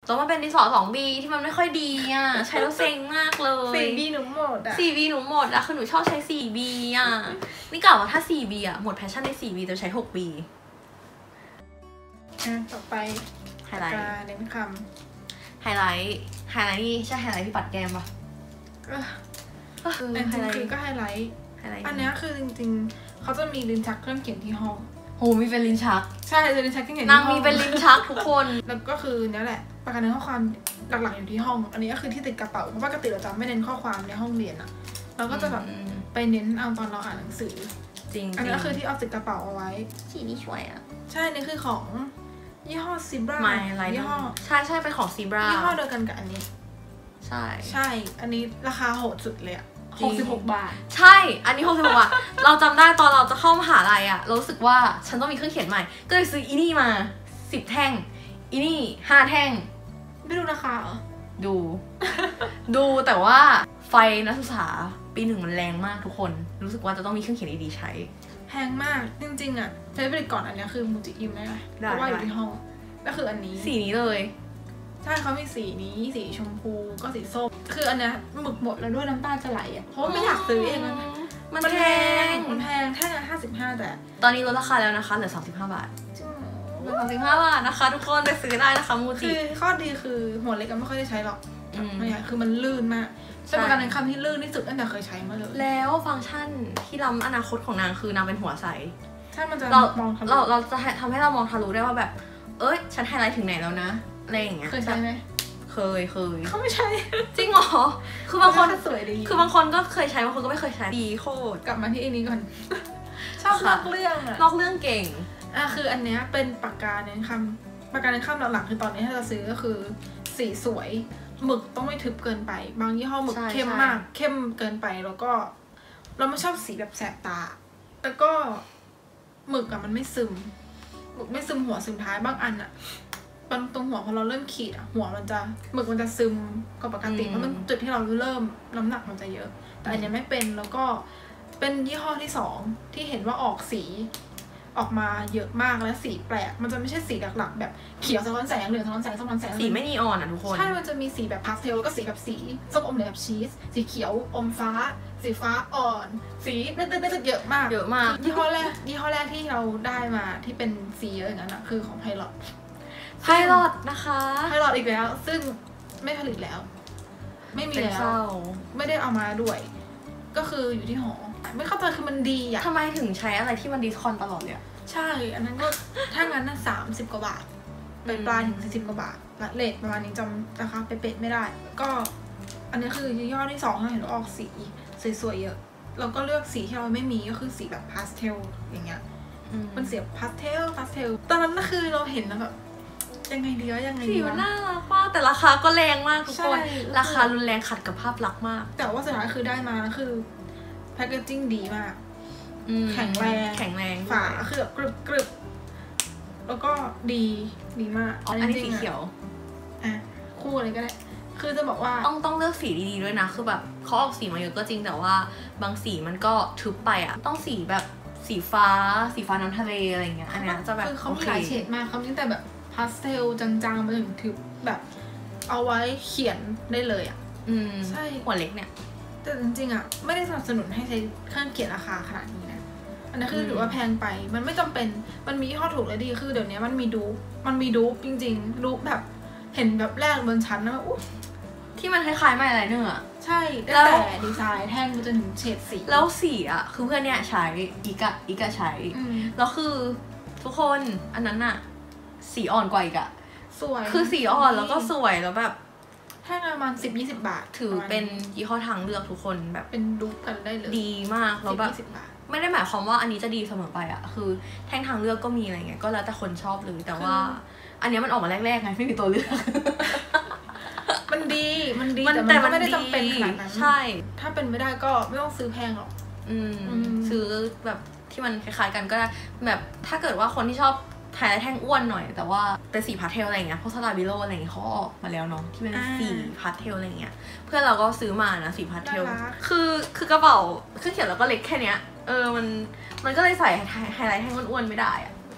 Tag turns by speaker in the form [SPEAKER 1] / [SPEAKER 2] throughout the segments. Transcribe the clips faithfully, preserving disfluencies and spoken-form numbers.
[SPEAKER 1] ตัวมันเป็นดินสอ สองบี ที่มันไม่ค่อยดีอ่ะใช้แล้วเซ็งมากเลย
[SPEAKER 2] สี่บี หนูหมดอ่ะ
[SPEAKER 1] สี่บี หนูหมดอ่ะคือหนูชอบใช้ สี่บี อ่ะนี่กล่าวว่าถ้า สี่บี อ่ะหมดแพชชั่นใน สี่บี จะใช้ หกบี
[SPEAKER 2] อ่ะต่อไป
[SPEAKER 1] ไฮไลท์
[SPEAKER 2] เน้นค
[SPEAKER 1] ำไฮไลท์ไฮไลท์นี่ใช่ไฮไลท์ที่ปัดแก้มปะ
[SPEAKER 2] ก็แต่จริงๆคือก็ไฮไลท์อันนี้คือจริงๆเขาจะมีลิ้นชักเครื่องเขียนที่ห้อง
[SPEAKER 1] โหมีเป็นลิ้นชัก
[SPEAKER 2] ใช่เป็นลิ้นชักที่เขียน
[SPEAKER 1] นางมีเป็นลิ้นชักทุกคน
[SPEAKER 2] แล้วก็คือเนี้ยแหละประกันในข้อความหลักๆอยู่ที่ห้องอันนี้ก็คือที่ติดกระเป๋าเพราะปกติเราจะไม่เน้นข้อความในห้องเรียนอะเราก็จะแบบไปเน้นเอาตอนเราอ่านหนังสือ
[SPEAKER 1] จริง
[SPEAKER 2] อันนี้ก็คือที่เอาติดกระเป๋าเอาไว้
[SPEAKER 1] สีนี้สวยอะ
[SPEAKER 2] ใช่นี่คือของยี่ห้อซีบรายี่ห้อ
[SPEAKER 1] ใช่ใช่เป็นของซีบรา
[SPEAKER 2] ยี่ห้อเดียวกันกับอันนี้
[SPEAKER 1] ใช่
[SPEAKER 2] ใช่อันนี้ราคาโหดสุดเลยอะหกสิบหกบาท
[SPEAKER 1] ใช่อันนี้หกสิบหกบาทเราจำได้ตอนเราจะเข้ามหาลัยอะรู้สึกว่าฉันต้องมีเครื่องเขียนใหม่ก็เลยซื้ออีนี่มาสิบแท่งอีนี่ห้าแท่ง
[SPEAKER 2] ไม่ดูราคาเหรอ
[SPEAKER 1] ดู ดูแต่ว่าไฟนักศึกษาปีหนึ่งมันแรงมากทุกคนรู้สึกว่าจะต้องมีเครื่องเขียนดีๆใช้
[SPEAKER 2] แพงมากจริงๆอะใช้บริก่อนอันนี้คือมูจิอิมได้ไหมเพราะว่าอยู่ที่ห้องก็คืออันนี้
[SPEAKER 1] สีนี้เลย
[SPEAKER 2] ใช่เขามีสีนี้สีชมพูก็สีส้มคืออันเนี้ยหมึกหมดแล้วด้วยน้ำตาจะไหลอ่ะเพราะว่าไม่อยากซื้อเองนะ
[SPEAKER 1] มันแพง
[SPEAKER 2] มันแพงแท่งละห้าสิบห้าแต่
[SPEAKER 1] ตอนนี้ลดราคาแล้วนะคะเหลือสามสิบห้าบาทเหลือสามสิบห้าบาทนะคะทุกคนไปซื้อได้นะคะมูจิ
[SPEAKER 2] คือข้อดีคือหัวเล็กก็ไม่ค่อยได้ใช้หรอกไม่คือมันลื่นมากเป็นประกันในคำที่ลื่นที่สุดตั้งแต่เคยใช้มาเลย
[SPEAKER 1] แล้วฟังก์ชันที่ล้ำอนาคตของนางคือนางเป็นหัวใส
[SPEAKER 2] ถ้ามันจะ
[SPEAKER 1] เราเราเราจะทำให้เรามองทะลุได้ว่าแบบเอ้ยฉันไฮไลท์ถึงไหนแล้วนะอะไรอย่างเงี้ย
[SPEAKER 2] เคยใช้ไหม
[SPEAKER 1] เคยเคย
[SPEAKER 2] เขาไม่ใช่
[SPEAKER 1] จริงเหรอคือบางคน
[SPEAKER 2] สวยดี
[SPEAKER 1] คือบางคนก็เคยใช้บางคนก็ไม่เคยใช้ดีโคตร
[SPEAKER 2] กลับมาที่อันนี้ก่อนชอบนอกเรื่องอะ
[SPEAKER 1] นอกเรื่องเก่ง
[SPEAKER 2] อ่ะคืออันเนี้ยเป็นปากกาเน้นคำปากกาเน้นคำหลักๆคือตอนนี้ถ้าจะซื้อก็คือสีสวยหมึกต้องไม่ทึบเกินไปบางยี่ห้อหมึกเข้มมากเข้มเกินไปแล้วก็เราไม่ชอบสีแบบแสบตาแล้วก็หมึกอะมันไม่ซึมหมึกไม่ซึมหัวซึมท้ายบางอันอะตรงหัวพอเราเริ่มขีดอะหัวมันจะหมึกมันจะซึมกว่าปกติเพราะมันจุดที่เราเริ่มน้ำหนักมันจะเยอะแต่อันนี้ไม่เป็นแล้วก็เป็นยี่ห้อที่สองที่เห็นว่าออกสีออกมาเยอะมากและสีแปลกมันจะไม่ใช่สีหลักๆแบบเขียวสะท้อนแสงเหลืองสะท้อนแสงสะท้อนแสง
[SPEAKER 1] สีไม่นีออนอะทุกคน
[SPEAKER 2] ใช่มันจะมีสีแบบพาสเทลแล้วก็สีแบบสีส้มอมเหลืองแบบชีสสีเขียวอมฟ้าสีฟ้าอ่อนสีเด็ดๆเยอะมาก
[SPEAKER 1] เยอะมาก
[SPEAKER 2] ยี่ห้อแรกยี่ห้อแรกที่เราได้มาที่เป็นสีเยอะอย่างนั้นอะคือของไพลอต
[SPEAKER 1] ไพลอตนะคะ
[SPEAKER 2] ไพลอตอีกแล้วซึ่งไม่ผลิตแล้วไม่มีแล้วไม่ได้เอามาด้วยก็คืออยู่ที่หอไม่เข้าใจคือมันดีอะ
[SPEAKER 1] ทำไมถึงใช้อะไรที่มันดิสคอนตลอดเลย
[SPEAKER 2] ใช่อันนั้นก็ถ้างั้นน่ะสามสิบกว่าบาทเป็นปลายถึงสี่สิบกว่าบาทเลทประมาณนี้จำราคาเป๊ะๆไม่ได้ก็อันนี้คือยี่ห้อที่สองที่เห็นออกสีสวยๆเยอะเราก็เลือกสีที่เราไม่มีก็คือสีแบบพาสเทลอย่างเงี้ยมันเสียพาสเทลพาสเทลตอนนั้นก็คือเราเห็นแล้วแบบยังไงดีวะยังไงดีวะ
[SPEAKER 1] สีมันน่ารักมากแต่ราคาก็แรงมากทุกคนราคารุนแรงขัดกับภาพลักษณ์มาก
[SPEAKER 2] แต่ว่าสุดท้ายคือได้มาคือแพคเกจจิ้งดีมากแข็งแรง
[SPEAKER 1] แข็งแรง
[SPEAKER 2] ฝาคือแบบกรึบกรึบแล้วก็ดีดีมาก
[SPEAKER 1] อันนี้สีเขียว
[SPEAKER 2] อ่ะคู่อะไรก็ได้คือจะบอกว่า
[SPEAKER 1] ต้องต้องเลือกสีดีๆด้วยนะคือแบบเขาออกสีมาเยอะก็จริงแต่ว่าบางสีมันก็ทึบไปอ่ะต้องสีแบบสีฟ้าสีฟ้าน้ำทะเลอะไรเงี้ยอันนี้จะแบบ
[SPEAKER 2] คือเขามีหลายเฉดมากเขาตั้งแต่แบบพาสเทลจางๆมาถึงทึบแบบเอาไว้เขียนได้เลยอ่ะ
[SPEAKER 1] อืมใช่หัวเล็กเนี่ย
[SPEAKER 2] แต่จริงๆอ่ะไม่ได้สนับสนุนให้ใช้เครื่องเขียนราคาขนาดนี้นะอันนี้คือถือว่าแพงไปมันไม่จำเป็นมันมียี่ห้อถูกและดีคือเดี๋ยวนี้มันมีดูมันมีดูจริงๆดูแบบเห็นแบบแรกบนชั้นนะอุ๊
[SPEAKER 1] ที่มันคล้ายๆไม้อะไรเนื้อ
[SPEAKER 2] ใช่แต่ดีไซน์แท่งมันจะถึงเฉดสี
[SPEAKER 1] แล้วสีอ่ะคือเพื่อนเนี่ยใช้อีกอะอีกอะใช้แล้วคือทุกคนอันนั้นอะสีอ่อนกว่าอีกอะ
[SPEAKER 2] สวย
[SPEAKER 1] คือสีอ่อนแล้วก็สวยแล้วแบบ
[SPEAKER 2] แท่งประมาณสิบยี่สิบบาท
[SPEAKER 1] ถือเป็นยี่ห้อทางเลือกทุกคนแบบ
[SPEAKER 2] เป็นดูกันได้เลย
[SPEAKER 1] ดีมากแล้วแบบไม่ได้หมายความว่าอันนี้จะดีเสมอไปอะคือแท่งทางเลือกก็มีอะไรเงี้ยก็แล้วแต่คนชอบเลยแต่ว่าอันนี้มันออกมาแรกๆไงไม่มีตัวเลือก
[SPEAKER 2] มันดีมันดีแต่มันไม่ได้จำเป็นขนาดนั้น
[SPEAKER 1] ใช่
[SPEAKER 2] ถ้าเป็นไม่ได้ก็ไม่ต้องซื้อแพงหรอก
[SPEAKER 1] อืมซื้อแบบที่มันคล้ายๆกันก็ได้แบบถ้าเกิดว่าคนที่ชอบแท้แท่งอ้วนหน่อยแต่ว่าเป็นสีพาสเทลอะไรเงี้ยพวกสตาร์บิโลอะไรเงี้ยเขาออกมาแล้วเนาะที่เป็นสีพาสเทลอะไรเงี้ยเพื่อนเราก็ซื้อมานะสีพาสเทลคือคือกระเป๋าเครื่องเขียนเราก็เล็กแค่เนี้ยเออมันมันก็เลยใส่ไฮไลท์แท่งอ้วนๆไม่ได้อะ
[SPEAKER 2] เ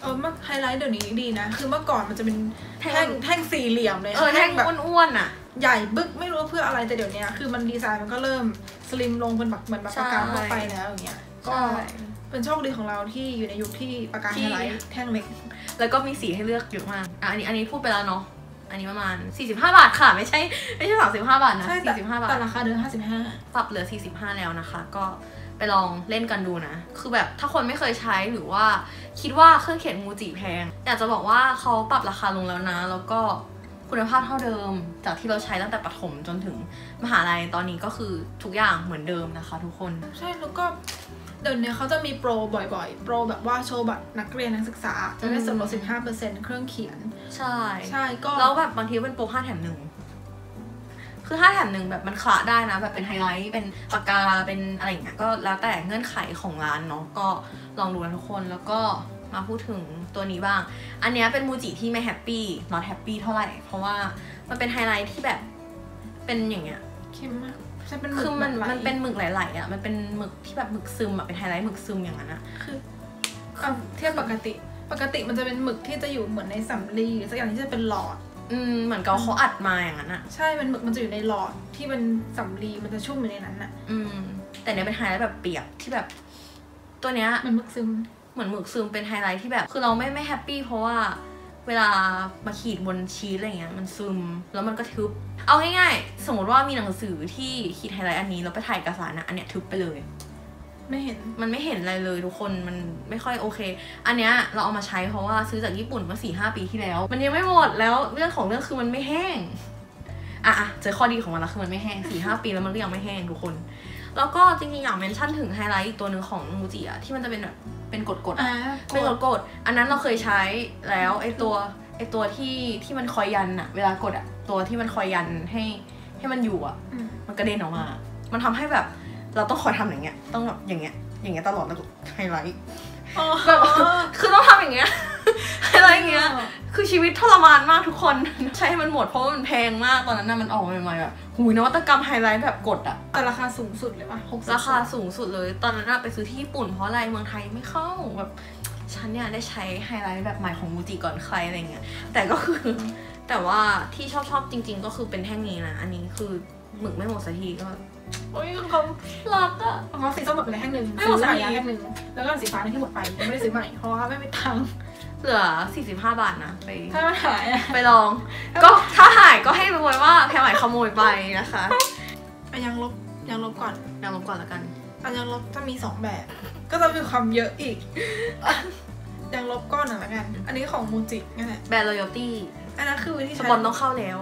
[SPEAKER 2] ออเมื่อไฮไลท์เดี๋ยวนี้ดีนะคือเมื่อก่อนมันจะเป็นแท่งแท่งสี่เหลี่ยมเลย
[SPEAKER 1] เออแท่งแบบอ้วนๆอ่ะ
[SPEAKER 2] ใหญ่บึกไม่รู้เพื่ออะไรแต่เดี๋ยวนี้คือมันดีไซน์มันก็เริ่มสลิมลงเป็นแบบเหมือนปากกาทั่วไปแล้วอย่างเงี้ยก็เป็นโชคดีของเราที่อยู่ในยุคที่ปากกาไฮไลท์แท่งเล็ก
[SPEAKER 1] แล้วก็มีสีให้เลือกเยอะมากอ่ะอันนี้อันนี้พูดไปแล้วเนาะอันนี้ประมาณสี่สิบห้าบาทค่ะไม่ใช่ไม่ใช่สามสิบห้าบาทนะสี่สิบห้าบาท
[SPEAKER 2] แต่ราคาเดิมห้าสิบห้า
[SPEAKER 1] ปรับเหลือสี่สิบห้าแล้วนะคะก็ไปลองเล่นกันดูนะคือแบบถ้าคนไม่เคยใช้หรือว่าคิดว่าเครื่องเขียนมูจิแพงอยากจะบอกว่าเขาปรับราคาลงแล้วนะแล้วก็คุณภาพเท่าเดิมจากที่เราใช้ตั้งแต่ประถมจนถึงมหาลัยตอนนี้ก็คือทุกอย่างเหมือนเดิมนะคะทุกคน
[SPEAKER 2] ใช่แล้วก็เดี๋ยวนี้เขาจะมีโปรบ่อยๆโปรแบบว่าโชว์บัตรนักเรียนนักศึกษาจะได้ส่วนลด สิบห้าเปอร์เซ็นต์ เครื่องเขียน
[SPEAKER 1] ใช่
[SPEAKER 2] ใช่ก็
[SPEAKER 1] แล้วแบบบางทีเป็นโปรห้าแถมหนึ่งคือห้าแถมหนึ่งแบบมันคละได้นะแบบเป็นไฮไลท์เป็นปากกาเป็นอะไรอย่างเงี้ยก็แล้วแต่เงื่อนไขของร้านเนาะก็ลองดูกันทุกคนแล้วก็มาพูดถึงตัวนี้บ้างอันนี้เป็นมูจิที่ไม่แฮปปี้ not happy เท่าไหร่เพราะว่ามันเป็นไฮไลท์ที่แบบเป็นอย่างเงี้ย
[SPEAKER 2] เข้มมาก
[SPEAKER 1] คือมันมันเป็นหมึกไหลๆอ่ะมันเป็นหมึกที่แบบหมึกซึมอ่ะเป็นไฮไลท์หมึกซึมอย่างนั้นอ่ะ
[SPEAKER 2] คือเทียบปกติปกติมันจะเป็นหมึกที่จะอยู่เหมือนในสำลีสักอย่างที่จะเป็นหลอด
[SPEAKER 1] อืมเหมือนกับเขาอัดมาอย่างนั้นอ่ะ
[SPEAKER 2] ใช่เป็นหมึกมันจะอยู่ในหลอดที่เป็นสำลีมันจะชุ่มอยู่ในนั้นอ่ะ
[SPEAKER 1] อืมแต่เนี้ยเป็นไฮไลท์แบบเปียกที่แบบตัวเนี้ย
[SPEAKER 2] มันหมึกซึม
[SPEAKER 1] เหมือนหมึกซึมเป็นไฮไลท์ที่แบบคือเราไม่ไม่แฮปปี้เพราะว่าเวลามาขีดบนชีสอะไรเงี้ยมันซึมแล้วมันก็ทึบเอาง่ายๆสมมติว่ามีหนังสือที่ขีดไฮไลท์อันนี้แล้วไปถ่ายเอกสารนะอันเนี้ยทึบไปเลย
[SPEAKER 2] ไม่เห็น
[SPEAKER 1] มันไม่เห็นอะไรเลยทุกคนมันไม่ค่อยโอเคอันเนี้ยเราเอามาใช้เพราะว่าซื้อจากญี่ปุ่นเมื่อสี่ห้าปีที่แล้วมันยังไม่หมดแล้วเรื่องของเรื่องคือมันไม่แห้งอ่ะอ่ะเจอข้อดีของมันแล้วคือมันไม่แห้งสี่ห้าปีแล้วมันก็ยังไม่แห้งทุกคนแล้วก็จริงๆอยากเมนชั่นถึงไฮไลท์อีกตัวหนึ่งของมูจิอะที่มันจะเป็นแบบเป็นกดๆอ่ะเป็นกดๆอันนั้นเราเคยใช้แล้วไอตัวไอตัวที่ที่มันคอยยันอะเวลากดอะตัวที่มันคอยยันให้ให้มันอยู่อะมันกระเด็นออกมามันทำให้แบบเราต้องคอยทำอย่างเงี้ยต้องแบบอย่างเงี้ยอย่างเงี้ยตลอดแล้วไฮไลท์แบบคือต้องทำอย่างเงี้ยไฮไลท์อย่างเงี้ยคือชีวิตทรมานมากทุกคนใช้ให้มันหมดเพราะมันแพงมากตอนนั้นน่ะมันออกมาใหม่ๆแบบหูยนวัตกรรมไฮไลท์แบบกดอะ
[SPEAKER 2] แต่ราคาสูงสุดเลยป่ะ
[SPEAKER 1] ราคาสูงสุดเลยตอนนั้นไปซื้อที่ญี่ปุ่นเพราะอะไรเมืองไทยไม่เข้าแบบฉันเนี่ยได้ใช้ไฮไลท์แบบใหม่ของมูจิก่อนใครอะไรเงี้ยแต่ก็คือแต่ว่าที่ชอบชอบจริงๆก็คือเป็นแท่งนี้นะอันนี้คือหมึกไม่หมดสักทีก็
[SPEAKER 2] โอ้ยเขา
[SPEAKER 1] รักอะ
[SPEAKER 2] เขาสีส้มแบบเป็นแท่งหนึ่งซื้อใหม่แท่งหนึ่งแล้วก็สีฟ้าที่หมดไปไม่ได้ซื้อใหม่เพราะว่าไม่มีตังค์
[SPEAKER 1] เหลือสี่สิบห้าบาทนะไป
[SPEAKER 2] ถ้ามันหาย
[SPEAKER 1] ไปลองก็ถ้าหายก็ให้รู้ไว้ว่าแพรใหม่ขโมยไปนะคะ
[SPEAKER 2] ยังลบยังลบก่อน
[SPEAKER 1] ยังลบก่อนแล้วกัน
[SPEAKER 2] อันยังลบจะมีสองแบบก็จะมีความเยอะอีกยังลบก้อนหนึ่งแล้วกันอันนี้ของมูจินั่นแหละ
[SPEAKER 1] แบรนด์ Loyalty
[SPEAKER 2] อันนั้นคือวิธี
[SPEAKER 1] ใช้สปอนต้องเข้าแล้ว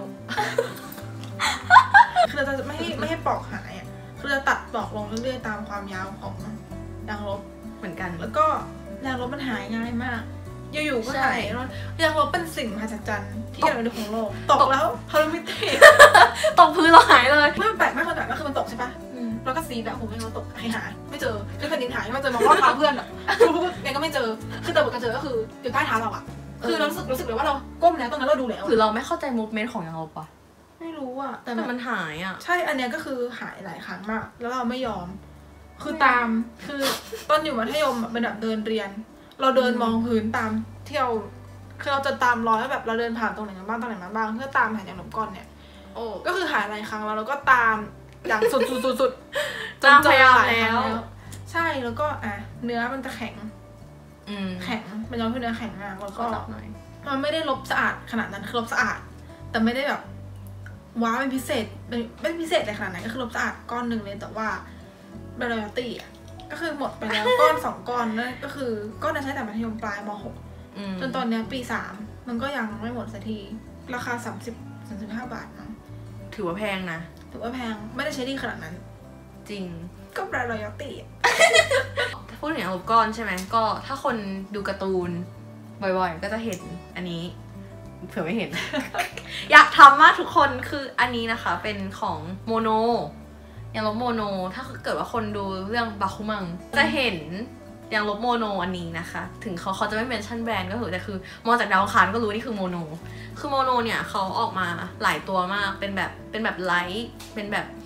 [SPEAKER 2] คือเราจะไม่ให้ไม่ให้ปลอกหายอ่ะคือเราตัดปลอกลงเรื่อยๆตามความยาวของยางลบ
[SPEAKER 1] เหมือนกัน
[SPEAKER 2] แล้วก็ยางลบมันหายง่ายมากอยู่ๆก็หายแล้วยางลบเป็นสิ่งมหัศจรรย์ที่ใหญ่ที่สุดของโลกตกแล้วพารามิเต
[SPEAKER 1] ตกพื้นเราหายเลย
[SPEAKER 2] ไม่แปลกไม่คนแปลกก็คือมันตกใช่ปะแล้วก็ซีแบบผมไม่รู้ตกให้หายไม่เจอคือแผ่นดินหายไม่เจอมองว่าเท้าเพื่อนอ่ะคือไงก็ไม่เจอคือแต่บทกระเจอก็คืออยู่ใต้เท้าเราอ่ะคือเรารู้สึกรู้สึกเลยว่าเราก้มแล้วตรงนั้นเราดูแล้ว
[SPEAKER 1] หรือเราไม่เข้าใจมูฟเมนต์ของยางลบปะ
[SPEAKER 2] ไม่รู้อ่ะ
[SPEAKER 1] แต่มันหายอ่ะ
[SPEAKER 2] ใช่อันเนี้ยก็คือหายหลายครั้งมากแล้วเราไม่ยอมคือตามคือตอนอยู่มัธยมเป็นแบบเดินเรียนเราเดินมองพื้นตามเที่ยวคือเราจะตามรอยแบบเราเดินผ่านตรงไหนมาบ้างตรงไหนมาบ้างเพื่อตามหายางลบก้อนเนี่ยโอ้ก็คือหายหลายครั้งแล้วเราก็ตามอย่างสุดสุดสุดสุด
[SPEAKER 1] จนเจอหลายครั้ง
[SPEAKER 2] แล้วใช่แล้วก็อ่ะเนื้อมันจะแข็งแข็งมันย้อมคือเนื้อแข็งมากแล้วก็มันไม่ได้ลบสะอาดขนาดนั้นคือลบสะอาดแต่ไม่ได้แบบว้าวเป็นพิเศษไม่พิเศษเลยขนาดไหนก็คือลบสะอาดก้อนหนึ่งเลยแต่ว่าเบลล์ตี้อ่ะก็คือหมดไปแล้วก้อนสองก้อนนั่นก็คือก้อนนั้นใช้แต่มัธยมปลายม.หกจนตอนนี้ปีสามมันก็ยังไม่หมดสักทีราคาสามสิบสามสิบห้าบาทนะ
[SPEAKER 1] ถือว่าแพงนะ
[SPEAKER 2] ถือว่าแพงไม่ได้ใช้ดีขนาดนั้น
[SPEAKER 1] จริง
[SPEAKER 2] ก็แบรนด์รอยัลตี้
[SPEAKER 1] พูดถึงอุปกรณ์ใช่ไหมก็ถ้าคนดูการ์ตูนบ่อยๆก็จะเห็นอันนี้เผื่อไม่เห็น อยากทำมากทุกคนคืออันนี้นะคะเป็นของโมโนยางลบโมโนถ้าเกิดว่าคนดูเรื่องบาคุมังจะเห็นยางลบโมโนอันนี้นะคะถึงเขาเขาจะไม่เมนชั่นแบรนด์ก็เถอะแต่คือมองจากดาวคานก็รู้นี่คือโมโนคือโมโนเนี่ยเขาออกมาหลายตัวมากเป็นแบบเป็นแบบไลท์เป็นแบบ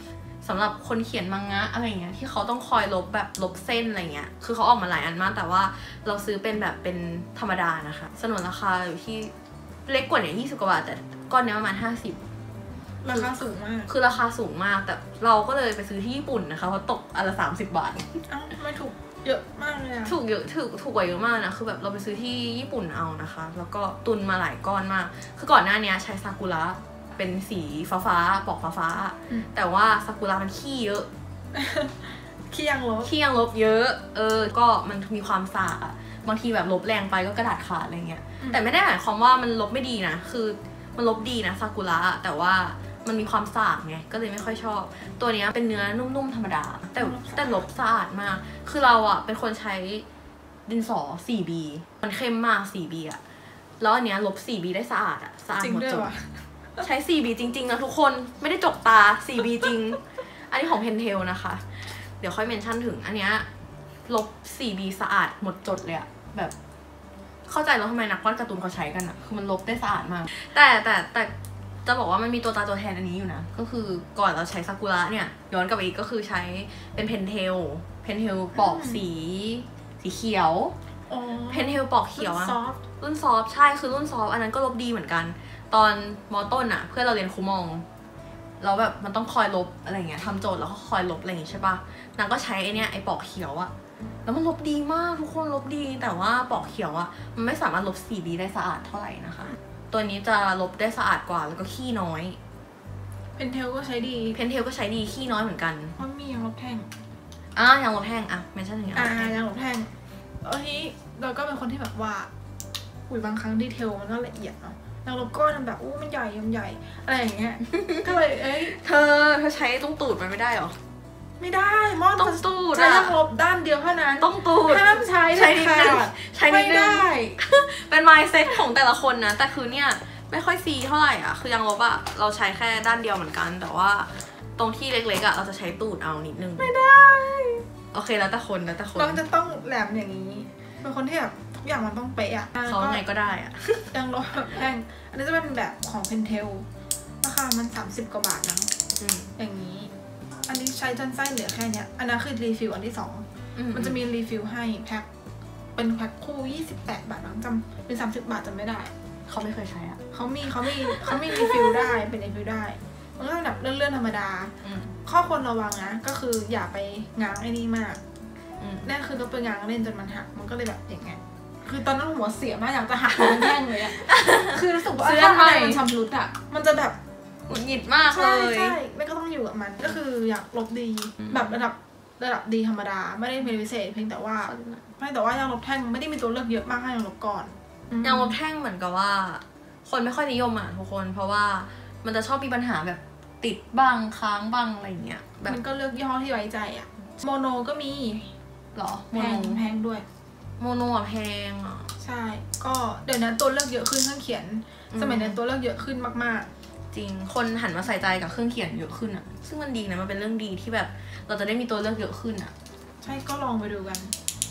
[SPEAKER 1] สำหรับคนเขียนมังงะอะไรเงี้ยที่เขาต้องคอยลบแบบลบเส้นอะไรเงี้ยคือเขาออกมาหลายอันมากแต่ว่าเราซื้อเป็นแบบเป็นธรรมดานะคะสนุนราคาอยู่ที่เล็กกว่าเนี่ยยี่สิบกว่าบาทแต่ก้อนนี้ประมาณห้าสิบ
[SPEAKER 2] ราคาสูงมาก
[SPEAKER 1] คือราคาสูงมากแต่เราก็เลยไปซื้อที่ญี่ปุ่นนะคะเพราะตกอันละสามสิบบาท
[SPEAKER 2] อ้าวไม่ถูกเยอะมากเลยอะ
[SPEAKER 1] ถูกเยอะถูกถูกกว่าเยอะมากนะคือแบบเราไปซื้อที่ญี่ปุ่นเอานะคะแล้วก็ตุนมาหลายก้อนมากคือก่อนหน้านี้ใช้ซากุระเป็นสีฟ้าฟ้าปอกฟ้าฟ้าแต่ว่าซากุระมันขี้เยอะ
[SPEAKER 2] ขี้ยังลบ
[SPEAKER 1] ขี้ยังลบเยอะเออก็มันมีความสาอะบางทีแบบลบแรงไปก็กระดาษขาดอะไรเงี้ยแต่ไม่ได้หมายความว่ามันลบไม่ดีนะคือมันลบดีนะซากุระแต่ว่ามันมีความสาบไงก็เลยไม่ค่อยชอบตัวนี้เป็นเนื้อนุ่มๆธรรมดาแต่แต่ลบสะอาดมากคือเราอะเป็นคนใช้ดินสอ โฟร์ บี มันเข้มมาก โฟร์ บี อะแล้วอันเนี้ยลบ โฟร์ บี ได้สะอาดอะสะอาดหมดจดใช้ โฟร์ บี จริงๆนะทุกคนไม่ได้จกตา โฟร์ บี จริงอันนี้ของ Pentel นะคะเดี๋ยวค่อยเมนชั่นถึงอันเนี้ยลบ โฟร์ บี สะอาดหมดจดเลยอะแบบเข้าใจแล้วทำไมนักวาดการ์ตูนเขาใช้กันอะคือมันลบได้สะอาดมากแต่แต่แต่จะบอกว่ามันมีตัวตาตัวแทนอันนี้อยู่นะก็คือก่อนเราใช้ซากุระเนี่ยย้อนกลับไปอีกก็คือใช้เป็นเพนเทลเพนเทลปอกสีสีเขียวเพนเทลปอกเขียวอะรุ่นซอฟใช่คือรุ่นซอฟอันนั้นก็ลบดีเหมือนกันตอนมอต้นอะเพื่อนเราเรียนคูมองแล้วแบบมันต้องคอยลบอะไรเงี้ยทำโจทย์แล้วก็คอยลบอะไรอย่างงี้ใช่ปะนางก็ใช้ไอเนี้ยไอปอกเขียวอะแล้วมันลบดีมากทุกคนลบดีแต่ว่าปอกเขียวอะมันไม่สามารถลบ โฟร์ บี ได้สะอาดเท่าไหร่นะคะตัวนี้จะลบได้สะอาดกว่าแล้วก็ขี้น้อย
[SPEAKER 2] เพนเทลก็ใช้ดี
[SPEAKER 1] เพนเทลก็ใช้ดีขี้น้อยเหมือนกัน
[SPEAKER 2] เพราะมียางลบแท่ง
[SPEAKER 1] อ่ายางลบแท่งอ่ะไม่ใช่อย่าง
[SPEAKER 2] อ่ายางลบแท่งแล้วทีนี้เราก็เป็นคนที่แบบว่าอุ้ยบางครั้งดีเทลมันก็ละเอียดเนาะยางลบก้อนมันแบบอู้มันใหญ่มันใหญ่อะไรอย่างเงี้ยก็เลยเอ้ย
[SPEAKER 1] เธอเธอใช้ตรงตูดมันไม่ได้หรอ
[SPEAKER 2] ไม่ได้มอน
[SPEAKER 1] ต้องตูด
[SPEAKER 2] ใช้ยางลบด้านเดียวเท่านั้น
[SPEAKER 1] ต้องตูด
[SPEAKER 2] ห้ามใช้ใช้ขาด
[SPEAKER 1] ใช้ไม่ได้เป็น mindset ของแต่ละคนนะแต่คือเนี่ยไม่ค่อยซีเท่าไหร่อ่ะคือยางลบอ่ะเราใช้แค่ด้านเดียวเหมือนกันแต่ว่าตรงที่เล็กๆอ่ะเราจะใช้ตูดเอานิดนึง
[SPEAKER 2] ไม่ได้
[SPEAKER 1] โอเคแล้วแต่คนแล้วแต่คน
[SPEAKER 2] เราจะต้องแหลมอย่างนี้เป็นคนที่แบบทุกอย่างมันต้องเป๊ะอ่ะ
[SPEAKER 1] เขาไงก็ได้อ่ะ
[SPEAKER 2] ยางลบแบบแพงอันนี้จะเป็นแบบของเพนเทลราคามันสามสิบกว่าบาทนะอย่างนี้อันนี้ใช้จนไส้เหลือแค่เนี้ยอันนั้นคือรีฟิลอันที่สองมันจะมีรีฟิลให้แพ็คเป็นแพ็คคู่ยี่สิบแปดบาทจำเป็นสามสิบบาทจำไม่ได้
[SPEAKER 1] เขาไม่เคยใช้อ่ะ
[SPEAKER 2] เขามีเขามีเขามีรีฟิลได้เป็นรีฟิลได้มันก็แบบเลื่อนๆธรรมดาข้อควรระวังนะก็คืออย่าไปง้างไอ้นี่มากนั่นคือเราไปง้างเล่นจนมันหักมันก็เลยแบบอย่างเงี้ยคือตอนนั้นหัวเสียมากอยากจะหักมันแท่งเลยอ่ะคือรู้สึกว่าถ้ามันชำรุดอ่ะมันจะแบบ
[SPEAKER 1] หงุดหงิดมากเลย
[SPEAKER 2] ใช่ใช่ไม่ก็ต้องอยู่กับมันก็คืออยากลบดีแบบระดับระดับดีธรรมดาไม่ได้เป็นพิเศษเพียงแต่ว่าไม่แต่ว่ายางลบแท่งไม่ได้มีตัวเลือกเยอะมากให้ยางลบก่อน
[SPEAKER 1] ยางลบแท่งเหมือนกับว่าคนไม่ค่อยนิยมอ่ะทุกคนเพราะว่ามันจะชอบมีปัญหาแบบติดบ้างค้างบ้างอะไรเงี้ย
[SPEAKER 2] แบบมันก็เลือกยี่ห้อที่ไว้ใจอ่ะโมโนก็มี
[SPEAKER 1] หรอ
[SPEAKER 2] แพงแพงด้วย
[SPEAKER 1] โมโนอ่ะแพงอ่ะ
[SPEAKER 2] ใช่ก็เดี๋ยวนั้นตัวเลือกเยอะขึ้นเครื่องเขียนสมัยนั้นตัวเลือกเยอะขึ้นมาก
[SPEAKER 1] ๆจริงคนหันมาใส่ใจกับเครื่องเขียนเยอะขึ้นอ่ะซึ่งมันดีนะมันเป็นเรื่องดีที่แบบเราจะได้มีตัวเลือกเยอะขึ้นอ่ะ
[SPEAKER 2] ใช่ก็ลองไปดูกัน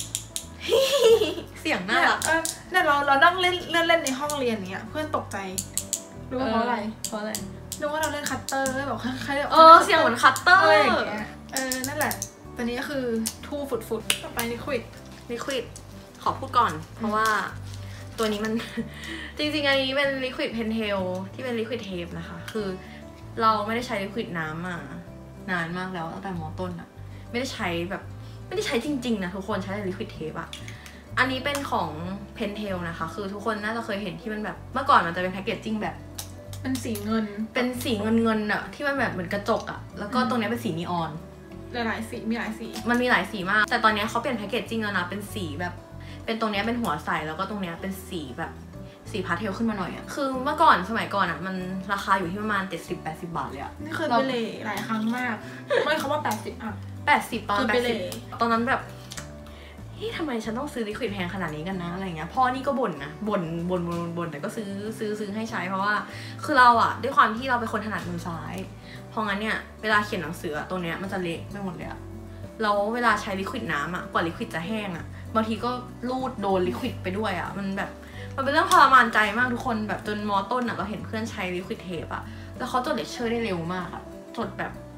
[SPEAKER 1] เสียงน่ารัก
[SPEAKER 2] เนี่ยเราเรานั่งเล่นเล่นเล่นในห้องเรียนเนี้ยเพื่อนตกใจรู้ว่าเพราะอะไร
[SPEAKER 1] เพราะอะไร
[SPEAKER 2] นึกว่าเราเล่นคัตเตอร์แบบใครๆ
[SPEAKER 1] เออเสียงเหมือนคัตเตอร์
[SPEAKER 2] อะไรอย่างเงี้ยเออนั่นแหละตอนนี้ก็คือทูฝุดฝุดต่อไปลิควิด
[SPEAKER 1] ลิควิดขอพูดก่อนเพราะว่าตัวนี้มันจริงๆอันนี้เป็นลิควิดเพนเทลที่เป็นลิควิดเทปนะคะคือเราไม่ได้ใช้ลิควิดน้ำมานานมากแล้วตั้งแต่ม.ต้นอะไม่ได้ใช้แบบไม่ได้ใช้จริงๆนะทุกคนใช้แต่ลิควิดเทปอะอันนี้เป็นของเพนเทลนะคะคือทุกคนน่าจะเคยเห็นที่มันแบบเมื่อก่อนมันจะเป็นแพคเกจจิ้งแบบ
[SPEAKER 2] เป็นสีเงิน
[SPEAKER 1] เป็นสีเงินเงินอะที่มันแบบเหมือนกระจกอะแล้วก็ตรงนี้เป็นสีนีออน
[SPEAKER 2] หลายๆสีมีหลายสี
[SPEAKER 1] มันมีหลายสีมากแต่ตอนนี้เขาเปลี่ยนแพคเกจจิ้งแล้วนะเป็นสีแบบเป็นตรงนี้เป็นหัวใสแล้วก็ตรงนี้เป็นสีแบบสีพาสเทลขึ้นมาหน่อยอะคือเมื่อก่อนสมัยก่อนอะมันราคาอยู่ที่ประมาณเจ็ดสิบแปดสิบบาทเลยอะ
[SPEAKER 2] นี่เคยไปเล่หลายครั้งมากไม่เขาว่าแปดสิบอะ
[SPEAKER 1] แปดสิบตอนแปดสิบตอนนั้นแบบเฮ้ยทำไมฉันต้องซื้อลิควิดแพงขนาดนี้กันนะอะไรเงี้ยพ่อนี่ก็บ่นนะบ่นบ่นบ่นบ่นแต่ก็ซื้อซื้อซื้อให้ใช้เพราะว่าคือเราอะด้วยความที่เราเป็นคนถนัดมือซ้ายเพราะงั้นเนี่ยเวลาเขียนหนังสือตรงเนี้ยมันจะเละไปหมดเลยอะแล้วเวลาใช้ลิควิดน้ำอะกว่าลิควิดจะแห้งอะบางทีก็ลูดโดนลิควิดไปด้วยอะมันแบบมันเป็นเรื่องทรมานใจมากทุกคนแบบจนม.ต้นอะเราเห็นเพื่อนใช้ลิควิดเทปอะแล้วเขาจดเลคเชอร์ได้เร็วมากอะจดแบบ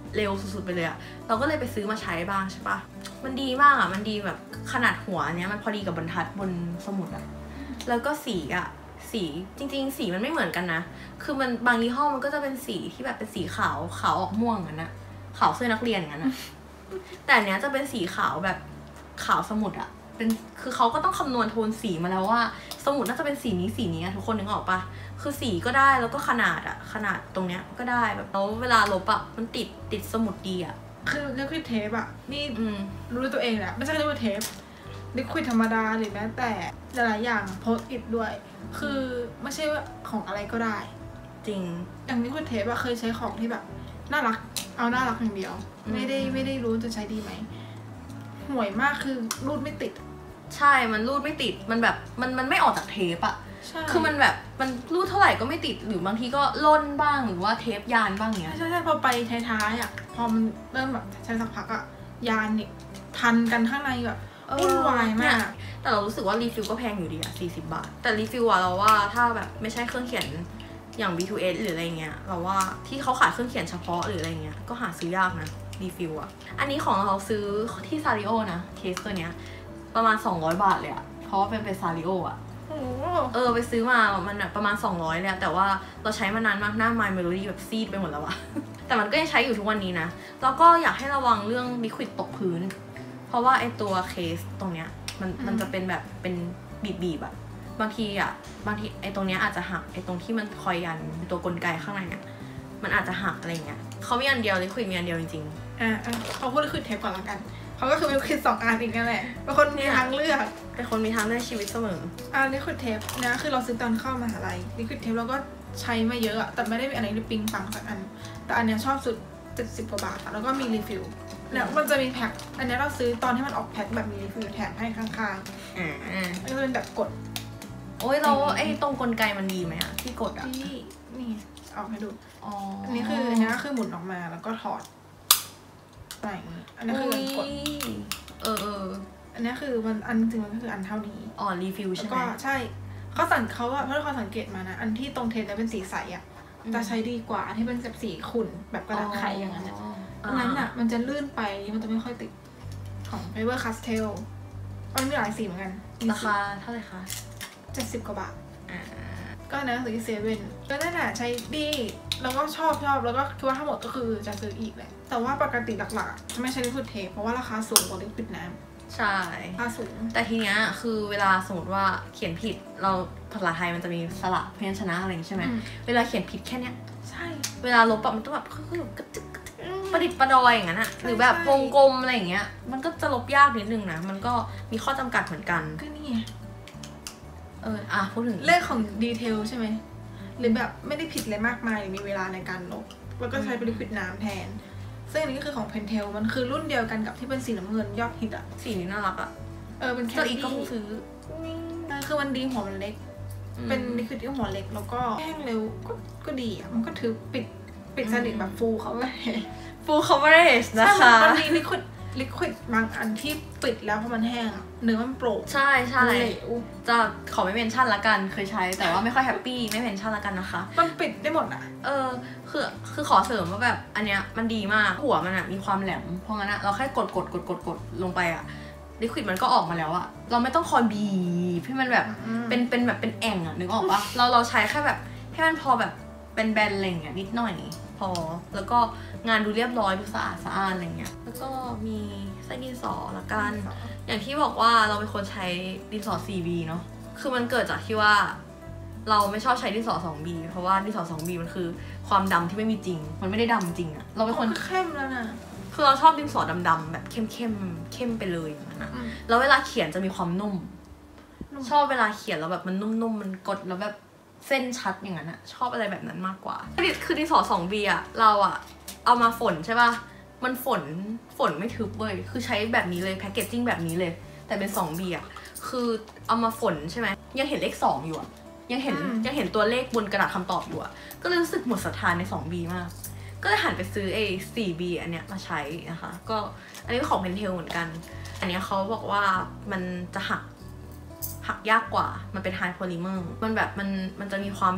[SPEAKER 1] เร็วสุดๆไปเลยอะเราก็เลยไปซื้อมาใช้บ้างใช่ปะมันดีมากอะมันดีแบบขนาดหัวเนี้ยมันพอดีกับบรรทัดบนสมุดอะแล้วก็สีอะสีจริงๆสีมันไม่เหมือนกันนะคือมันบางยี่ห้อมันก็จะเป็นสีที่แบบเป็นสีขาวขาวออกม่วงกันนะขาวเสื้อนักเรียนกันนะแต่อันเนี้ยจะเป็นสีขาวแบบขาวสมุดอะเป็นคือเขาก็ต้องคำนวณโทนสีมาแล้วว่าสมุดน่าจะเป็นสีนี้สีนี้ทุกคนนึกออกปะคือสีก็ได้แล้วก็ขนาดอะขนาดตรงเนี้ยก็ได้แบบแล้วเวลาลบอะมันติดติดสมุดดีอะ
[SPEAKER 2] คือลิควิดเทปอะนี่รู้ด้วยตัวเองแหละไม่ใช่ลิควิดเทปลิควิดธรรมดาหรือแม้แต่หลายๆอย่างโพสต์อิทด้วยคือไม่ใช่ว่าของอะไรก็ได้
[SPEAKER 1] จริง
[SPEAKER 2] อย่างลิควิดเทปอะเคยใช้ของที่แบบน่ารักเอาน่ารักอย่างเดียวไม่ได้ไม่ได้รู้จะใช้ดีไหมห่วยมากคือรูดไม่ติด
[SPEAKER 1] ใช่มันรูดไม่ติดมันแบบมันมันไม่ออกจากเทปอะคือมันแบบมันรูดเท่าไหร่ก็ไม่ติดหรือบางทีก็ล่นบ้างหรือว่าเทปยานบ้างเนี้ย
[SPEAKER 2] ใช่ใช่พอไปท้ายๆอะพอมันเริ่มแบบใช้สักพักอะยานเนี่ยทันกันข้างในแบบวุ่นวายมาก
[SPEAKER 1] แต่เรารู้สึกว่ารีฟิลก็แพงอยู่ดีอะสี่สิบบาทแต่รีฟิลอะเราว่าถ้าแบบไม่ใช่เครื่องเขียนอย่าง บี ทู เอส หรืออะไรเงี้ยเราว่าที่เขาขายเครื่องเขียนเฉพาะหรืออะไรเงี้ยก็หาซื้อยากนะรีฟิลอะอันนี้ของเราซื้อที่ซาริโอนะเคสตัวเนี้ยประมาณสองร้อยบาทเลยอะเพราะว่าเป็นเป็นซาริโออะเออไปซื้อมามันแบบประมาณสองร้อยเลยแต่ว่าเราใช้มานานมากหน้าไมล์เมโลดี้แบบซีดไปหมดแล้วอะแต่มันก็ยังใช้อยู่ทุกวันนี้นะแล้วก็อยากให้ระวังเรื่องลิควิดตกพื้นเพราะว่าไอตัวเคสตรงเนี้ยมันมันจะเป็นแบบเป็นบีบๆอะบางทีอะบางทีไอตรงเนี้ยอาจจะหักไอตรงที่มันคอยยันตัวกลไกข้างในเนี่ยมันอาจจะหักอะไรเงี้ยเขามีอันเดียวลิควิดมีอันเดียวจริง
[SPEAKER 2] ๆอ่าเขาพูดลิควิดเทปก่อนละกันเขาก็คือเป็นลิควิดสองอันอีกนั่นแหละเป็นคนมีทางเลือก
[SPEAKER 1] เป็นคนมีทางเลือกชีวิตเสมอ
[SPEAKER 2] อ่าลิควิดเทปเนี่ยคือเราซื้อตอนเข้ามหาลัยลิควิดเทปเราก็ใช้มาเยอะอะแต่ไม่ได้มีอันไหนที่ปิงปังสักอันแต่อันเนี้ยชอบสุดเจ็ดสิบกว่าบาทแล้วก็มีรีฟิลเนี่ยมันจะมีแพ็คอันนี้เราซื้อตอนที่มันออกแพ็คแบบมีรีฟิลแถมให้ข้างๆอ่ามันจะเป็นแบบกด
[SPEAKER 1] โอ้ยเราไอ้ตรงกลไกมันดีไหมอะที่กดอะ
[SPEAKER 2] ที่นี่ออกให้ดูอ๋ออันนี้คืออันนี้คือหมุนออกมาแล้วก็ถอดไปอันนี้คือกด
[SPEAKER 1] เออเออ
[SPEAKER 2] อันนี้คือมันอันจริงมันก็คืออันเท่านี้
[SPEAKER 1] อ๋อรีฟิลใช่ไหม
[SPEAKER 2] ก็ใช่เขาสังเขาอะเพราะเขาสังเกตมานะอันที่ตรงเทปแล้วเป็นสีใสอะจะใช้ดีกว่าที่เป็นแบบสีขุ่นแบบกระดาษไขอย่างนั้นอันนั้นอะมันจะลื่นไปมันจะไม่ค่อยติดของ Faber Castell มันมีหลายสีเหมือนกัน
[SPEAKER 1] ราคาเท่าไหร่คะ
[SPEAKER 2] เจ็ดสิบกว่าบาทก็นะซื้อที่เซเว่นก็นั่นแหละใช้ดีแล้วก็ชอบชอบแล้วก็คิดว่าทั้งหมดก็คือจะซื้ออีกแหละแต่ว่าปกติหลักๆจะไม่ใช้ลิควิดเทปเพราะว่าราคาสูงกว่าลิควิดน้
[SPEAKER 1] ำใช่
[SPEAKER 2] ราคาสูง
[SPEAKER 1] แต่ทีเนี้ยคือเวลาสมมติว่าเขียนผิดเราภาษาไทยมันจะมีสระพยัญชนะอะไรใช่ไหมเวลาเขียนผิดแค่เนี้ย
[SPEAKER 2] ใช่
[SPEAKER 1] เวลาลบอะมันต้องแบบคือแบบกระจึกประดิษฐ์ประดอยอย่างนั้นอะหรือแบบวงกลมอะไรอย่างเงี้ยมันก็จะลบยากนิดนึงนะมันก็มีข้อจำกัดเหมือนกัน
[SPEAKER 2] ก็นี่
[SPEAKER 1] เอออ่ะพูดถึง
[SPEAKER 2] เรื่องของดีเทลใช่ไหมหรือแบบไม่ได้ผิดอะไรมากมายหรือมีเวลาในการลบแล้วก็ใช้เป็นลิควิดน้ำแทนซึ่งอันนี้ก็คือของเพนเทลมันคือรุ่นเดียวกันกับที่เป็นสีน้ำเงินยอดฮิตอะ
[SPEAKER 1] สีนี้น่ารักอะ
[SPEAKER 2] เออเป็นแค่
[SPEAKER 1] อีกก็ซื้อ
[SPEAKER 2] คือมันดีหัวมันเล็กเป็นลิควิดที่หัวเล็กแล้วก็แห้งเร็วก็ก็ดีอะมันก็ถือปิดปิดสนิทแบบฟูลเขาเลย
[SPEAKER 1] ฟูล coverage นะคะ
[SPEAKER 2] มันมีลิควิดลิควิดบางอันที่ปิดแล้วเพราะมันแห้งอะเนื้อมันโปร่ง
[SPEAKER 1] ใช่ใช่จะขอไม่เมนชั่นละกันเคยใช้แต่ว่าไม่ค่อยแฮปปี้ไม่เมนชั่นละกันนะคะ
[SPEAKER 2] มันปิดได้หมดอะ
[SPEAKER 1] เออคือคือขอเสริมว่าแบบอันเนี้ยมันดีมากหัวมันอะมีความแหลมเพราะงั้นอะเราแค่กดกดกดกดกดลงไปอะลิควิดมันก็ออกมาแล้วอะเราไม่ต้องคอยบีบให้มันแบบเป็นเป็นแบบเป็นแอ่งอะนึกออกปะเราเราใช้แค่แบบให้มันพอแบบเป็นแบนอะไรอย่างเงี้ยนิดหน่อยพอแล้วก็งานดูเรียบร้อยดูสะอาดสะอาดอะไรเงี้ยแล้วก็มีไส้ดินสอละกันอย่างที่บอกว่าเราเป็นคนใช้ดินสอ โฟร์ บี เนาะคือมันเกิดจากที่ว่าเราไม่ชอบใช้ดินสอ ทู บี เพราะว่าดินสอ ทู บี มันคือความดำที่ไม่มีจริงมันไม่ได้ดำจริงอะเราเป็นคน
[SPEAKER 2] เข้มแล้วนะ
[SPEAKER 1] คือเราชอบดินสอดำๆแบบเข้มเข้มเข้มไปเลยนะแล้วเวลาเขียนจะมีความนุ่มชอบเวลาเขียนแล้วแบบมันนุ่มๆมันกดแล้วแบบเส้นชัดอย่างนั้นอะชอบอะไรแบบนั้นมากกว่าคือดินสอ ทู บี อะเราอะเอามาฝนใช่ป่ะมันฝนฝนไม่ทึบเว้ยคือใช้แบบนี้เลยแพคเกจจิ้งแบบนี้เลยแต่เป็น ทู บี อะคือเอามาฝนใช่ไหมยังเห็นเลขสองอยู่อะยังเห็นยังเห็นตัวเลขบนกระดาษคำตอบอยู่อะก็เลยรู้สึกหมดศรัทธาใน ทู บี มากก็เลยหันไปซื้อไอ้ โฟร์ บี อันเนี้ยมาใช้นะคะก็อันนี้ของเพนเทลเหมือนกันอันเนี้ยเขาบอกว่ามันจะหักหักยากกว่ามันเป็นไฮโพลิเมอร์มันแบบมันมันจะมีความแบบ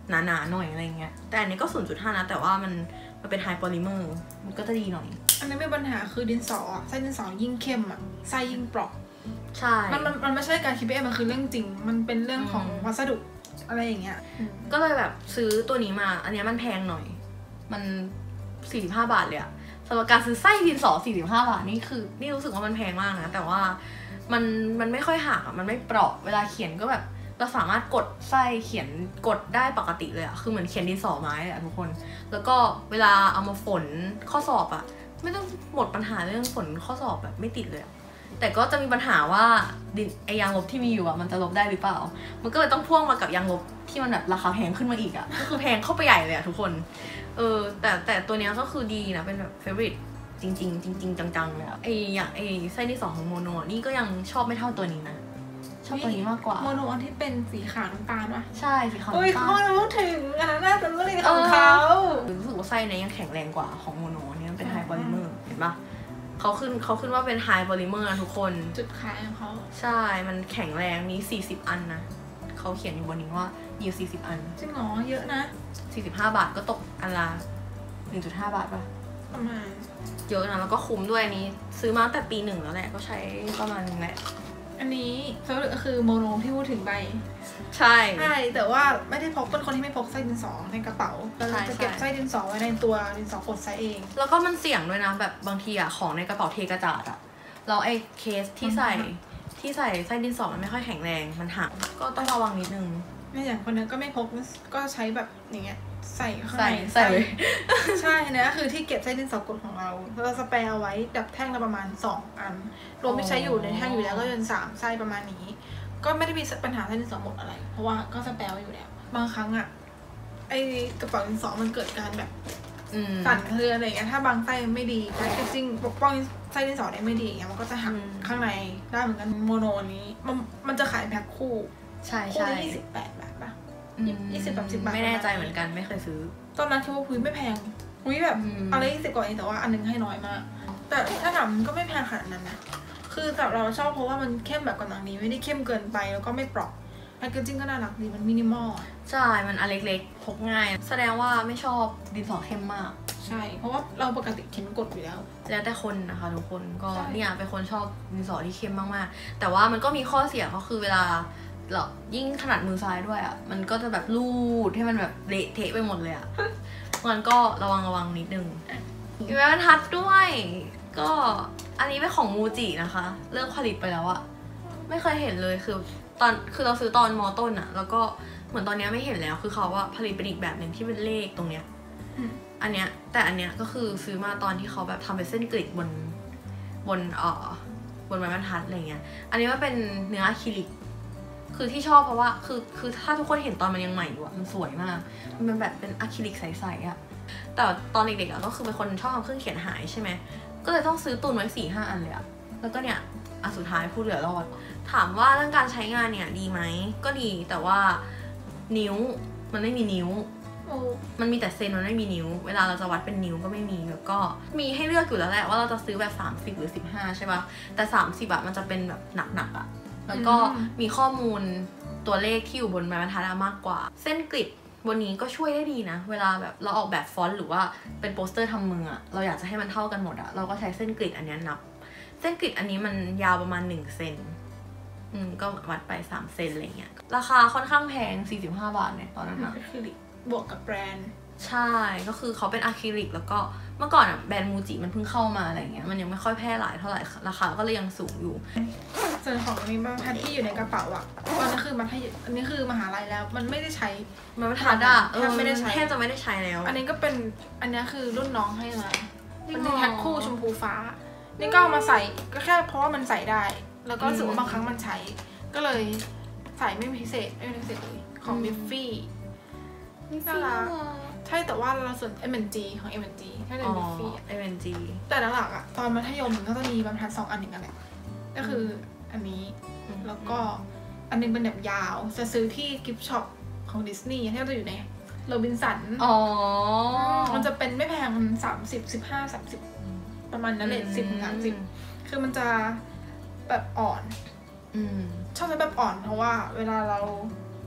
[SPEAKER 1] หนาๆหน่อยอะไรเงี้ยแต่อันนี้ก็ ศูนย์จุดห้า นะแต่ว่ามันมันเป็นไฮโพลิเมอร์มันก็จะดีหน่อย
[SPEAKER 2] อันนี้ไม่ปัญหาคือดินสอไส้ดินสอยิ่งเข้มอ่ะไส้ยิ่งเปราะ
[SPEAKER 1] ใช่
[SPEAKER 2] มันมันมันไม่ใช่การคิดไปเองมันคือเรื่องจริงมันเป็นเรื่องของวัสดุอะไรอย่างเงี้ย
[SPEAKER 1] ก็เลยแบบซื้อตัวนี้มาอันนี้มันแพงหน่อยมันสี่สิบห้าบาทเลยอะสำหรับการซื้อไส้ดินสอสี่สิบห้าบาทนี่คือนี่รู้สึกว่ามันแพงมากนะแต่ว่ามันมันไม่ค่อยหักอะมันไม่เปราะเวลาเขียนก็แบบเราสามารถกดไส้เขียนกดได้ปกติเลยอะคือเหมือนเขียนดินสอไม้เลยอะทุกคนแล้วก็เวลาเอามาฝนข้อสอบอะไม่ต้องหมดปัญหาเรื่องฝนข้อสอบแบบไม่ติดเลยแต่ก็จะมีปัญหาว่าดินไอยางลบที่มีอยู่อะมันจะลบได้หรือเปล่ามันก็เลยต้องพ่วงมากับยางลบที่มันแบบราคาแพงขึ้นมาอีกอะก็คือแพงเข้าไปใหญ่เลยอะทุกคนเออแต่แต่ตัวนี้ก็คือดีนะเป็นแบบเฟเวอริตจริงๆจริงๆจังๆเลยอะไออย่างไอไส้ที่สองของโมโนนี่ก็ยังชอบไม่เท่าตัวนี้นะชอบตัวนี้มากกว่า
[SPEAKER 2] โมโนอันที่เป็นสีขาวน้ำตาลวะ
[SPEAKER 1] ใช่สีขาวน้ำตาล
[SPEAKER 2] โอ้ยเขารู้ถึงอันนั้นน่าจะรู้เลยของเขา
[SPEAKER 1] รู้สึกว่าไส้นี้ยังแข็งแรงกว่าของโมโนนี่มันเป็นไฮโพลิเมอร์เห็นปะเขาขึ้นเขาขึ้นว่าเป็นไฮโพลิเมอร์นะทุกคน
[SPEAKER 2] จุดขายของเขา
[SPEAKER 1] ใช่มันแข็งแรงมีสี่สิบอันนะเขาเขียนอยู่บนนี้ว่ามีอยู่สี่สิบอัน
[SPEAKER 2] จริงเหรอเยอะนะ
[SPEAKER 1] สี่สิบห้าบาทก็ตกอันละ หนึ่งจุดห้า บาทป่ะ
[SPEAKER 2] ประมาณ
[SPEAKER 1] เยอะนะแล้วก็คุ้มด้วยนี้ซื้อมาตั้งแต่ปีหนึ่งแล้วแหละก็ใช้ประมาณนึงแหละ
[SPEAKER 2] อันนี้ก็คือโมโนที่พูดถึงใบ
[SPEAKER 1] ใช่
[SPEAKER 2] ใช่แต่ว่าไม่ได้พกเป็นคนที่ไม่พกไส้ดินสอในกระเป๋าเราจะเก็บไส้ดินสอไว้ในตัวดินสอกดไส้เอง
[SPEAKER 1] แล้วก็มันเสี่ยงด้วยนะแบบบางทีอะของในกระเป๋าเทกระจาดอะเราไอ้เคสที่ใส่ที่ใส่ไส้ดินสอมันไม่ค่อยแข็งแรงมันหักก็ต้องระวังนิดนึง
[SPEAKER 2] เนี่ยอย่างคนนึงก็ไม่พกก็ใช้แบบอย่างเงี้ยใส่ข้างใน
[SPEAKER 1] ใส่
[SPEAKER 2] ใช่เนี่ยก็คือที่เก็บไส้ดินสอกดของเราเราสเปรย์เอาไว้แบบแท่งละประมาณสองอันรวมที่ใช้อยู่ในแท่งอยู่แล้วก็เป็นสามไส้ประมาณนี้ก็ไม่ได้มีปัญหาไส้ดินสอหมดอะไรเพราะว่าก็สเปรย์ไว้อยู่แล้วบางครั้งอ่ะไอกระเป๋าดินสอมันเกิดการแบบสั่นเครืออะไรอย่างเงี้ยถ้าบางไส้ไม่ดีแพคเกจจิ้งปกป้องไส้ดินสอได้ไม่ดีอย่างเงี้ยมันก็จะหักข้างในได้เหมือนกันโมโนนี้มันมันจะขายแพ็คคู่
[SPEAKER 1] ใช่ใช่
[SPEAKER 2] ยี่สิบแปดบาทป่ะยี่สิบแบบสิบบาท
[SPEAKER 1] ไม่แน่ใจเหมือนกันไม่เคยซื้อ
[SPEAKER 2] ตอนนั้นคิดว่าคุยไม่แพงคุยแบบอะไรยี่สิบกว่าเองแต่ว่าอันนึงให้น้อยมากแต่ถ้าถามก็ไม่แพงขนาดนั้นนะคือแต่เราชอบเพราะว่ามันเข้มแบบกำลังดีไม่ได้เข้มเกินไปแล้วก็ไม่เปราะแพคเกจจิ้งก็น่ารักดีมันมินิมอล
[SPEAKER 1] ใช่มันอันเล็กๆพกง่ายแสดงว่าไม่ชอบดินสอเข้มมาก
[SPEAKER 2] ใช่เพราะว่าเราปกติเขียนกดอยู่แล้ว
[SPEAKER 1] แล้วแต่คนนะคะทุกคนก็เนี่ยเป็นคนชอบดินสอที่เข้มมากๆแต่ว่ามันก็มีข้อเสียก็คือเวลาเรายิ่งถนัดมือซ้ายด้วยอ่ะมันก็จะแบบลูดให้มันแบบเละเทะไปหมดเลยอ่ะมันก็ระวังระวังนิดนึงมีแว่นทัดด้วยก็อันนี้เป็นของมูจินะคะเลิกผลิตไปแล้วอะไม่เคยเห็นเลยคือตอนคือเราซื้อตอนมอต้นอะแล้วก็เหมือนตอนนี้ไม่เห็นแล้วคือเขาว่าผลิตเป็นอีกแบบหนึ่งที่เป็นเลขตรงเนี้ยอันเนี้ยแต่อันเนี้ยก็คือซื้อมาตอนที่เขาแบบทำเป็นเส้นกรีดบนบนเอ่อบนไม้บรรทัดอะไรเงี้ยอันนี้มันเป็นเนื้ออะคริลิกคือที่ชอบเพราะว่าคือคือถ้าทุกคนเห็นตอนมันยังใหม่อยู่อะมันสวยมากมันเป็นแบบเป็นอะคริลิกใสๆอะแต่ตอนเด็กๆอะก็คือเป็นคนชอบทำเครื่องเขียนหายใช่ไหมก็เลยต้องซื้อตุนไว้สี่ห้าอันเลยอะแล้วก็เนี่ยอันสุดท้ายพูดเหลือรอดถามว่าเรื่องการใช้งานเนี่ยดีไหมก็ดีแต่ว่านิ้วมันไม่มีนิ้วมันมีแต่เซนมันไม่มีนิ้วเวลาเราจะวัดเป็นนิ้วก็ไม่มีแล้วก็มีให้เลือกอยู่แล้วแหละว่าเราจะซื้อแบบสามสิบหรือสิบห้าใช่ปะแต่สามสิบอะมันจะเป็นแบบหนักๆอะแล้วก็มีข้อมูลตัวเลขที่อยู่บนไม้บรรทัดมากกว่าเส้นกริดวันนี้ก็ช่วยได้ดีนะเวลาแบบเราออกแบบฟอนต์หรือว่าเป็นโปสเตอร์ทำมืออะเราอยากจะให้มันเท่ากันหมดอะเราก็ใช้เส้นกริดอันนี้นับเส้นกริดอันนี้มันยาวประมาณหนึ่งเซนอืมก็วัดไปสามเซนอะไรเงี้ยราคาค่อนข้างแพงสี่สิบห้าบาทเนี่ยตอนนั้นอะ
[SPEAKER 2] บวกกับแบรนด์
[SPEAKER 1] ใช่ก็คือเขาเป็นอะคริลิกแล้วก็เมื่อก่อนอะแบรนด์มูจิมันเพิ่งเข้ามาอะไรเงี้ยมันยังไม่ค่อยแพร่หลายเท่าไหร่ราคาก็เลยยังสูงอยู่
[SPEAKER 2] ส่วนของนี้มาพัดที่อยู่ในกระเป๋าอะตอนนี้คือมันให้อันนี้คือมหาลัยแล้วมันไม่ได้ใช้
[SPEAKER 1] มันไม่ทัดอะแทบไม่ได้ใช้แทบจะไม่ได้ใช้แล้ว
[SPEAKER 2] อันนี้ก็เป็นอันนี้คือรุ่นน้องให้มาเป็นแท็กคู่ชมพูฟ้านี่ก็เอามาใส่ก็แค่เพราะว่ามันใส่ได้แล้วก็รู้สึกว่าบางครั้งมันใช้ก็เลยใส่ไม่พิเศษไม่พิเศษเลยของบิฟฟี่น่ารักใช่แต่ว่าเราส่วน เอ็ม แอนด์ จี ของ เอ็ม แอนด์ จี ถ้าเป็นบิฟฟี่
[SPEAKER 1] เอ็ม แอนด์ จี
[SPEAKER 2] แต่หลักๆอะตอนมัธยมมันก็จะมีบรรทัดสองอันอย่างนั้นแหละก็คืออันนี้แล้วก็อันนึงเป็นแบบยาวจะซื้อที่กิฟต์ช็อปของดิสนีย์ที่เราจะอยู่ในโรบินสัน
[SPEAKER 1] อ๋อ
[SPEAKER 2] มันจะเป็นไม่แพงมันสามสิบสิบห้าสามสิบประมาณนั้นเลยสิบถึงสามสิบคือมันจะแบบอ่อนชอบใช้แบบอ่อนเพราะว่าเวลาเรา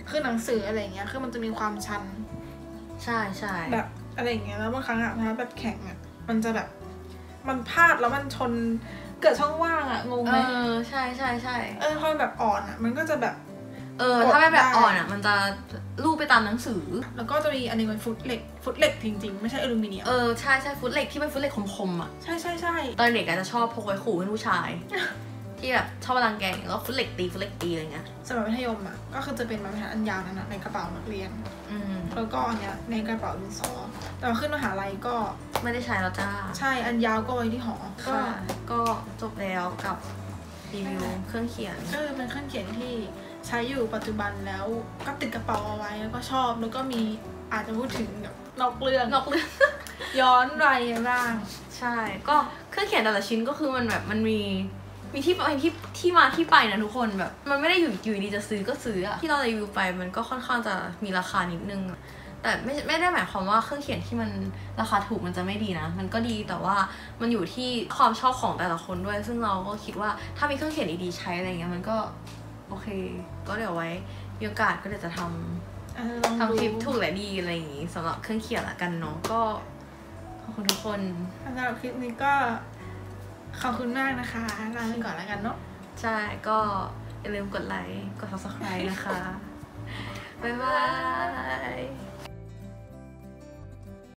[SPEAKER 2] คือหนังสืออะไรเงี้ยคือมันจะมีความชัน
[SPEAKER 1] ใช่ใช่
[SPEAKER 2] แบบอะไรเงี้ยแล้วบางครั้งอะถ้าแบบแข็งอะมันจะแบบมันพลาดแล้วมันชนเกิดช่องว่างอะงงไหม
[SPEAKER 1] เออใช่ใช่ใช่
[SPEAKER 2] เออพอแบบอ่อนอะมันก็จะแบบ
[SPEAKER 1] เออถ้าไม่แบบอ่อนอะมันจะลูบไปตามหนังสือ
[SPEAKER 2] แล้วก็จะมีอันนึงเป็นฟุตเหล็กฟุตเหล็กจริงๆไม่ใช่อลูมิเนียม
[SPEAKER 1] เออใช่ใช่ฟุตเหล็กที่เป็นฟุตเหล็กคมๆอะ
[SPEAKER 2] ใช่ใช่ใช่
[SPEAKER 1] ตอนเด็กอาจจะชอบพกไว้ขู่เพื่อนผู้ชาย ที่แบบชอบรังแกแล้วฟุตเหล็กตีฟุตเหล็กตีอะไรเงี้ย
[SPEAKER 2] สมัยมัธยมอ่ะก็คือจะเป็นไม้บรรทัดอันยาวนั้นในกระเป๋านักเรียนแล้วก็อันเนี้ยในกระเป๋าดินสอแต่ว่าขึ้นมหาลัยก็
[SPEAKER 1] ไม่ได้ใช้แล้วจ้า
[SPEAKER 2] ใช่อันยาวก็ไว้ที่หอ
[SPEAKER 1] ก็ก็จบแล้วกับรีวิวเครื่องเขียน
[SPEAKER 2] ก็เป็นเครื่องเขียนที่ใช้อยู่ปัจจุบันแล้วก็ติดกระเป๋าเอาไว้แล้วก็ชอบแล้วก็มีอาจจะพูดถึงแบบนอกเรื่อง
[SPEAKER 1] นอกเรื่อง
[SPEAKER 2] ย้อนวัยบ้าง
[SPEAKER 1] ใช่ก็เครื่องเขียนแต่ละชิ้นก็คือมันแบบมันมีมีที่ไปที่ที่มาที่ไปนะทุกคนแบบมันไม่ได้อยู่อยู่ดีจะซื้อก็ซื้ออะที่เรารีวิวไปมันก็ค่อนข้างจะมีราคานิดนึงแต่ไม่ไม่ได้หมายความว่าเครื่องเขียนที่มันราคาถูกมันจะไม่ดีนะมันก็ดีแต่ว่ามันอยู่ที่ความชอบของแต่ละคนด้วยซึ่งเราก็คิดว่าถ้ามีเครื่องเขียนดีๆใช้อะไรเงี้ยมันก็โอเคก็เดี๋ยวไว้มีโอกาสก็เดี๋ยวจะทำทำคลิปถูกและดีอะไรอย่างงี้สำหรับเครื่องเขียนละกันเนาะก็ขอบคุณทุกคน
[SPEAKER 2] สำหรับคลิปนี้ก็ขอบคุณมากนะคะลาไปก่อนแล้วกันเนาะ
[SPEAKER 1] ใช่ก็อย่าลืมกดไลค์กด ซับสไครบ์ นะคะบ๊ายบาย